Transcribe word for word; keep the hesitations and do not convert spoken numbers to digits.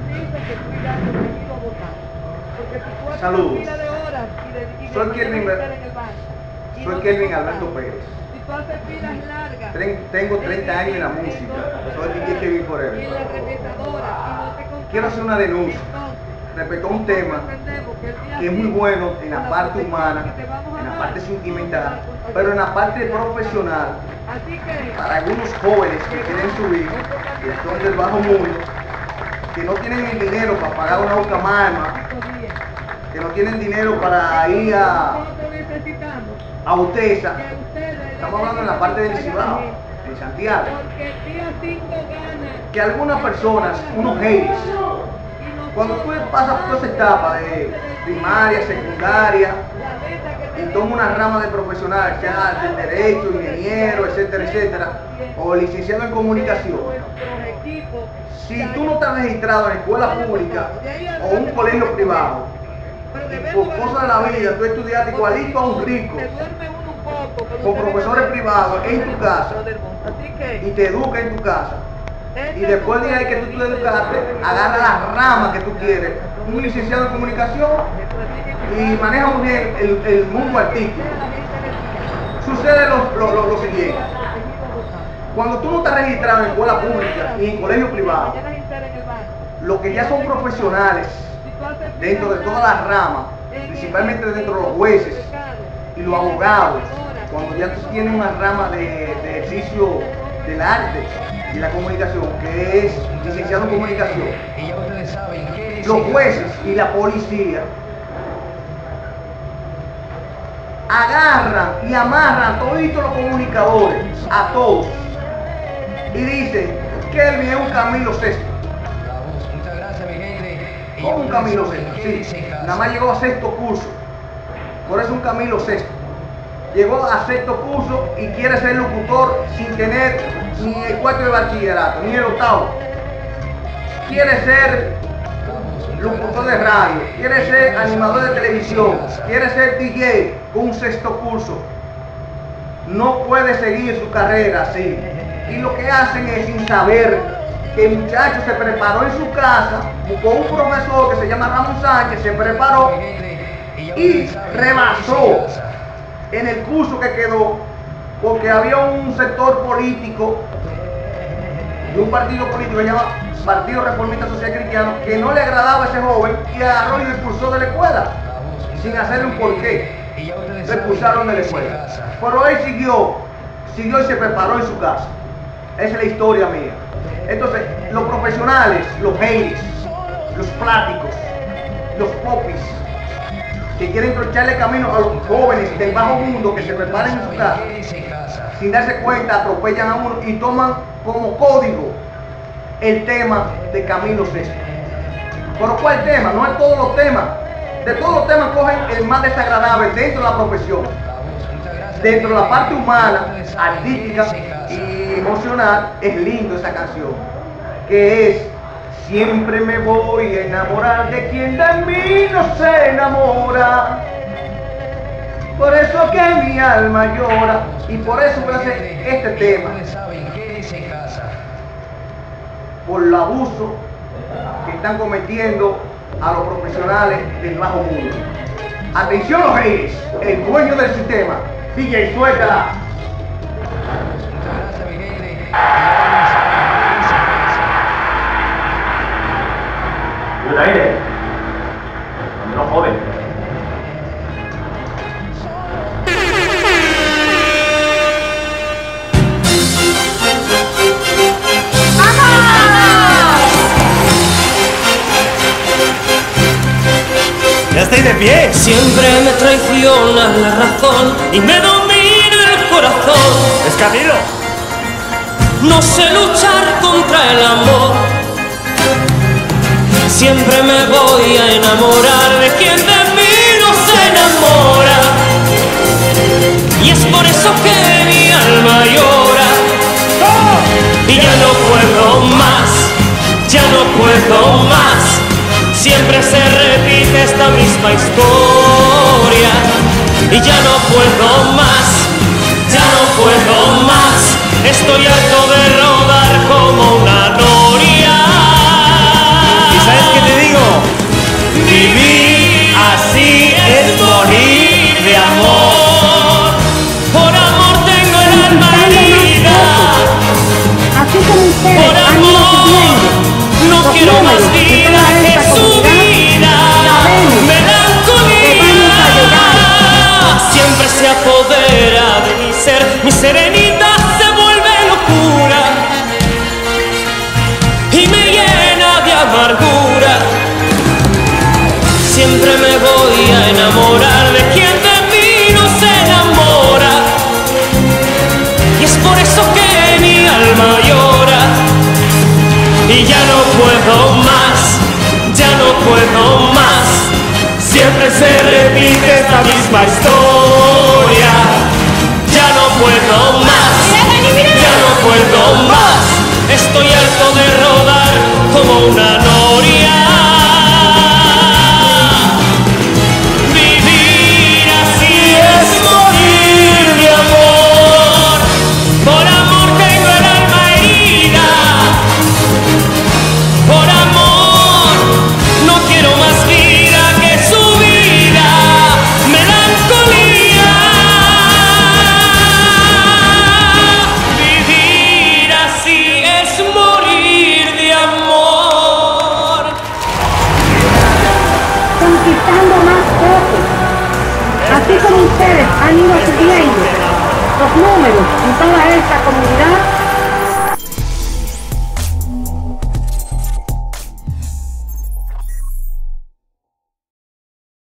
Saludos. Soy Kelvin, soy Kelvin Alberto Pérez. Tengo treinta años en la música. Soy D J Kevin Forever. Quiero hacer una denuncia respecto a un tema que es muy bueno en la parte humana, en la parte sentimental, pero en la parte profesional, para algunos jóvenes que quieren subir, que son del bajo mundo, que no tienen el dinero para pagar una Ucamama, que no tienen dinero para ir a, a Utesa. Estamos hablando en la parte del Cibao, en Santiago. Que algunas personas, unos haters, cuando tú pasas por esa etapa de primaria, secundaria, y tomas una rama de profesional, sea de derecho, ingeniero, etcétera, etcétera, o licenciado en comunicación, si tú no estás registrado en escuela pública o un colegio privado, por cosas de la vida, tú estudiaste igualito a un rico, con profesores privados en tu casa, y te educa en tu casa, y después de ahí que tú te educaste, agarra la rama que tú quieres, un licenciado en comunicación, y maneja muy bien el, el mundo artístico. Sucede lo, lo, lo, lo siguiente: cuando tú no estás registrado en escuela pública ni en colegio privado, los que ya son profesionales dentro de todas las ramas, principalmente dentro de los jueces y los abogados, cuando ya tú tienes una rama de, de ejercicio del arte y la comunicación, que es licenciado en comunicación, los jueces y la policía agarran y amarran a todos los comunicadores, a todos, y dicen que él es un Camilo Sexto. ¿Cómo un Camilo Sexto? Sí, nada más llegó a sexto curso, por eso un Camilo Sexto. Llegó a sexto curso y quiere ser locutor sin tener ni el cuarto de bachillerato, ni el octavo. Quiere ser locutor de radio, quiere ser animador de televisión, quiere ser D J con un sexto curso. No puede seguir su carrera así. Y lo que hacen es, sin saber que el muchacho se preparó en su casa, buscó un profesor que se llama Ramón Sánchez, se preparó y rebasó en el curso que quedó, porque había un sector político de un partido político que se llama Partido Reformista Social Cristiano, que no le agradaba a ese joven y agarró y lo expulsó de la escuela sin hacerle un porqué. Lo expulsaron de la escuela, pero él siguió siguió y se preparó en su casa. Esa es la historia mía. Entonces, los profesionales, los haters, los pláticos, los popis, que quieren trocharle camino a los jóvenes del bajo mundo que se preparen en su casa, sin darse cuenta, atropellan a uno y toman como código el tema de Camilo Sexto. ¿Pero cuál tema? No es todos los temas. De todos los temas cogen el más desagradable dentro de la profesión. Dentro de la parte humana, artística y emocional, es lindo esa canción, que es: siempre me voy a enamorar de quien de mí no se enamora. Por eso que mi alma llora. Y por eso voy a hacer este tema, por el abuso que están cometiendo a los profesionales del bajo mundo. Atención los reyes, el dueño del sistema, D J, suéltala. Yo aire, no joven. ¡Ya estáis de pie! Siempre me traiciona la razón y me domina el corazón. ¡Es Camilo! No sé luchar contra el amor. Siempre me voy a enamorar de quien de mí no se enamora. Y es por eso que mi alma llora. Y ya no puedo más, ya no puedo más. Siempre se repite esta misma historia. Y ya no puedo más, ya no puedo más. Estoy harto de rodar como una noria. Isael, más vida que su vida. Melancolía siempre se apodera de mi ser, mi serenidad se vuelve locura y me llena de amargura. Siempre me voy a enamorar de quien de mí no se enamora, y es por eso que mi alma llora. Y ya no puedo más, ya no puedo más, siempre se repite esta misma historia. Ya no puedo más, ya no puedo más, estoy harto de rodar como una noria. Vivir así es morir de amor, por amor tengo el alma herida. Por amor, no quiero más vida que su vida. Melancolía. Vivir así es morir de amor. Conquistando más votos. Así como ustedes han ido subiendo los números en toda esta comunidad,